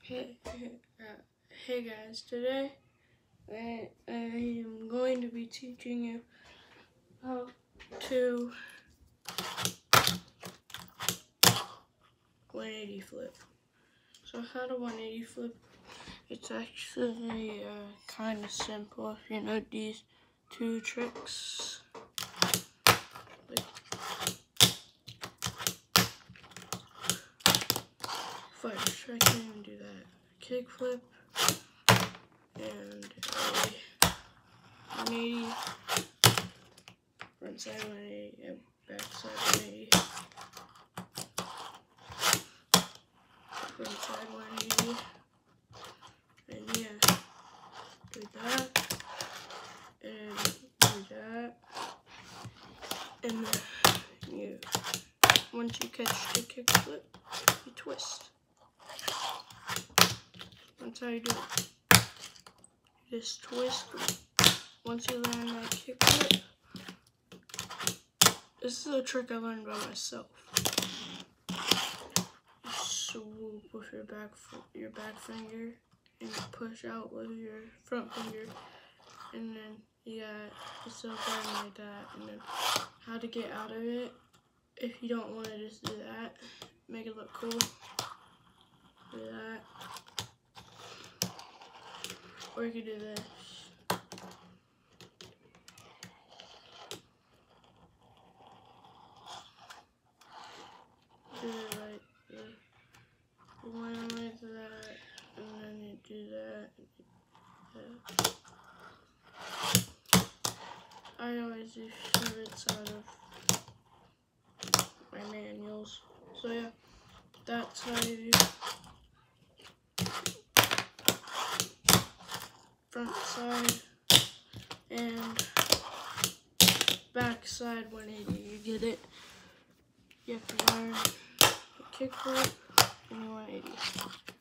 Hey guys, today I am going to be teaching you how to 180 flip. So how to 180 flip, it's actually kind of simple if you know these two tricks. First, I can even do that. Kick flip and a 180, front side 180 and back side 180. Front side 180. And yeah, do that. And do that. And then you, once you catch the kick flip, you twist. That's how you do it. You just twist. Once you learn that kick flip, this is a trick I learned by myself. You swoop with your back finger, and you push out with your front finger, and then you got the silk line like that. And then how to get out of it, if you don't want to just do that, make it look cool. Do that. Or you could do this. Do it like the one like that, and then you do that. I always do shorts out of my manuals. So yeah, that's how you do front side and back side 180. You get it? You have to learn the kick flip and 180.